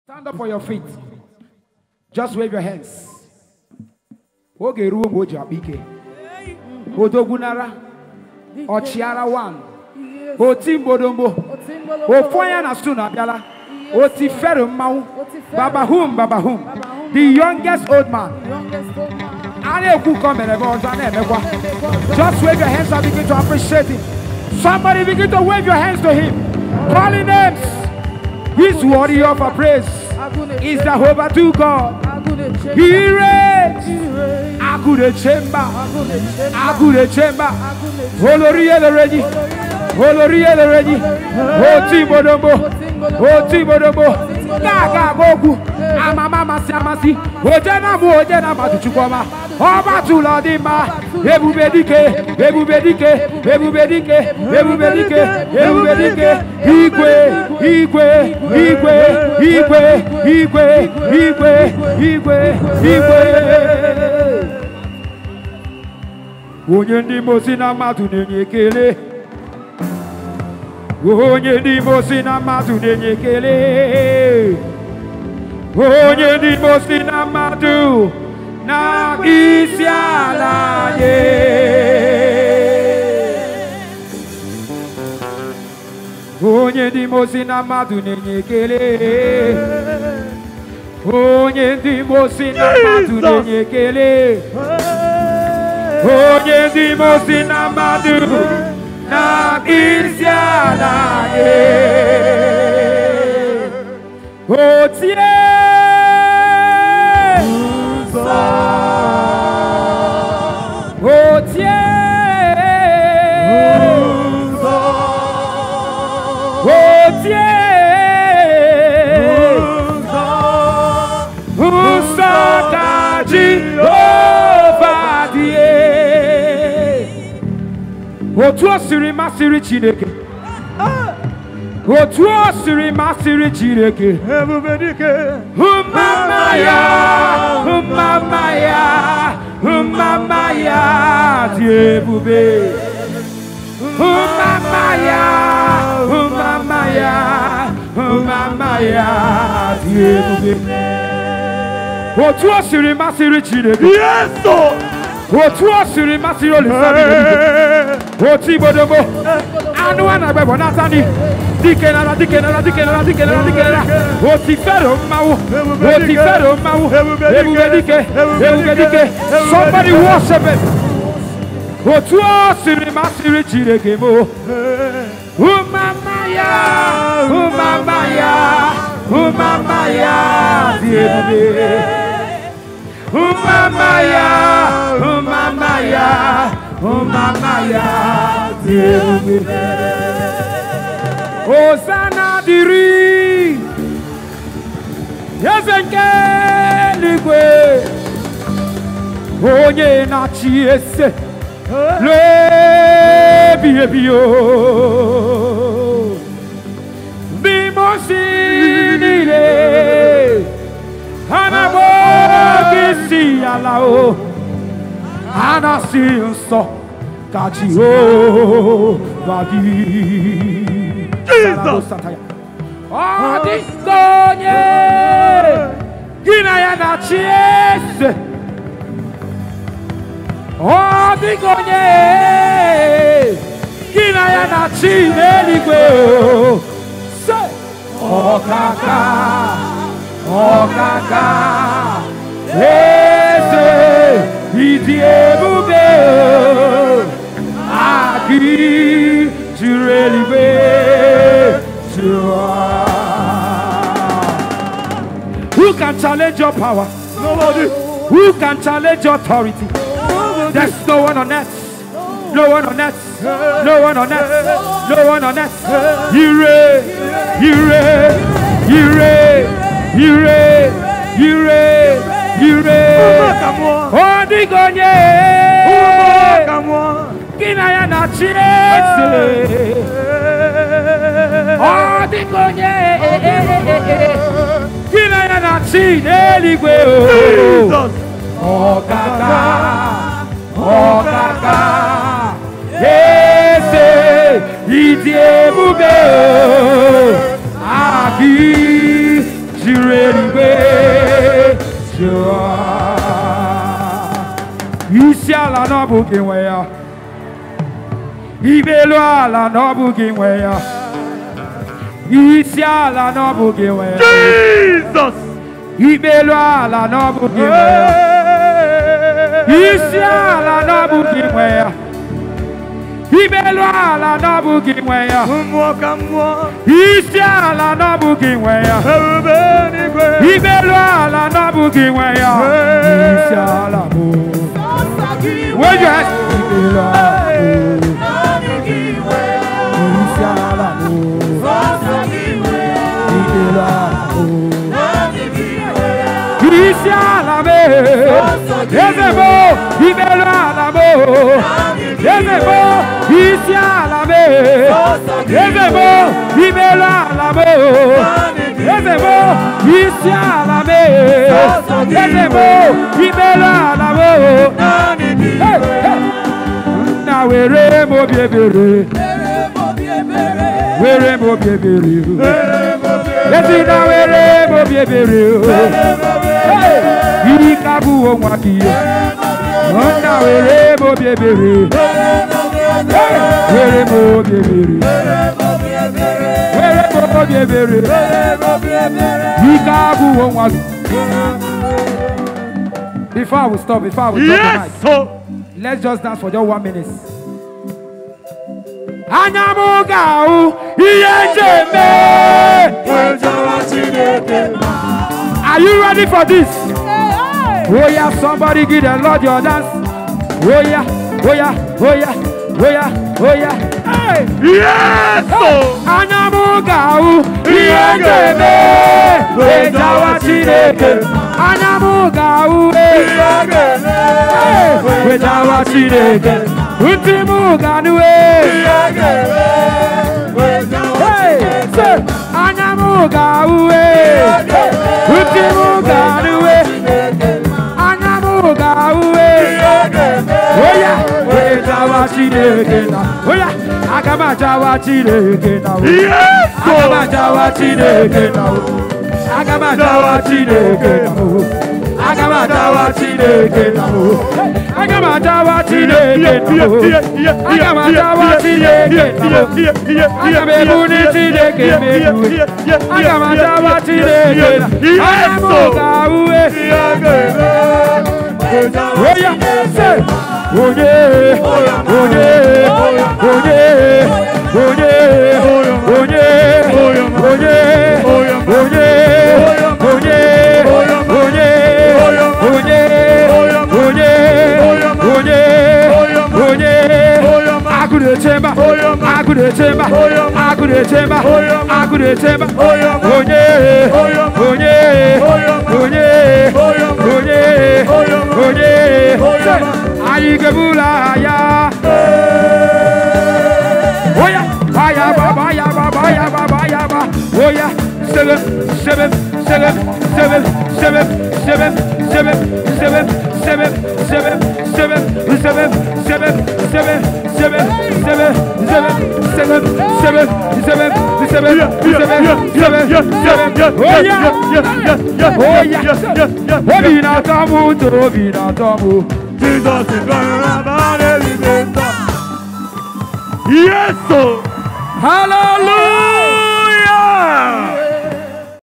Stand up on your feet. Just wave your hands. Oge ruo moja bike. Odogunara. Ochiara one. Otimbodombo. Ofoya na stuna biala. Otiferum mau. Babahum. The youngest old man. Just wave your hands and begin to appreciate him. Somebody begin to wave your hands to him. Calling names. He's worthy of a praise. Is the Jehovah to God. He reigns. Agude chamber. Holoria the ready. Otibodombo. Gaga goku. Amama siamasi. Ojena matuchukoma. Oba tuladima. Ebubedike. Igwe. Onye ndi mosi na matu nenyekele. Onye ndi mosi na matu nenyekele. Onye ndi mosi na matu na isiala ye. Onye ndi mosi na matu nenyekele. Onye ndi mosi na matu nenyekele. Onye ndi mosi na matu na isiala ye. Otie Otuo siri masiri Chineke. Otuo siri masiri Chineke. Umama ya diebube. Umama ya diebube. Otuo siri masiri Chineke. Yes, Otuo siri masiri Olisabeth. Otibodombo. Anu anagbe natani. Dikenara. Otifero mau. Ebubedike. Somebody worship it. Otuo siri masiri Chineke mo. Umama ya diebube. Umama ya diebube. Hosanna diri Yezenke ligwe Onye na chiese Lebio Bimosinile Anabogisi alao Anasi unso Kachio Vadi Jesus. Oh, Dikonye, Ginaya na chiese. Oh, Dikonye, Ginaya na chineligwe. Say, oh kaka, ese idiebube, aki jureligwe. Who can challenge your power? Nobody. Who can challenge your authority? Nobody. There's no one on earth. No one on earth. No one on earth. No one on earth. You reign. Oh, Digonye. Kinaya na chiese. Oh, Digonye. Kinaya na chineligwe. Oh, kaka. Ese idiebube. Aki jire. Isiala no booking where Ibeluala no booking where Isiala no booking where Jesus Ibeluala no booking where Isiala no booking where Ibeluala no booking where Isiala no booking where Ibeluala no booking where Isiala mo where you at Isiala mo Isiala me Ezebo Ibeluala mo Ezebo Isiala me Ezebo Ibeluala mo Ezebo Isiala me Ezebo Ibeluala mo na were mo biebere were mo biebere Yesi na were mo biebere Ikabu onwaki na were mo biebere were mo biebere were mo biebere Ikabu onwaki. Before I will stop, before I will drop the mic, let's just dance for just 1 minute. Anyamugau, Iyejeme. Are you ready for this? Oh yeah, somebody give the Lord your dance. Oh yeah, oh yeah, oh yeah, oh yeah, oh yeah. Hey! Yes! Anyamugau, Iyejeme. Anyamugau, Iyejeme. Wejawa Chineke, Utimuganue. Anyamugau, Utimuganue. Anyamugau, oya, Wejawa Chineke na, oya, Agamajawa Chineke na, Agamajawa Chineke na, Agamajawa Chineke na. Agamadawa Chineke namo, Agamadawa Chineke namo, Agamadawa Chineke namo, Agamebuni Chineke medu, Agamadawa Chineke namo, Ayamugawe, oya, say, oye, oye, oye, oye, oye, oye, oye. Chamber, I could chamber, I could chamber, I could chamber. Oh yeah, oh yeah, oh yeah, oh yeah, oh yeah. Ayigabula ya. Oh yeah, baya baba ya baba ya baba ya baba. Oh yeah, 7, 7, 7, 7, 7, 7, 7, 7, 7, 7, 7, 7, 7, 7. Yes, hallelujah.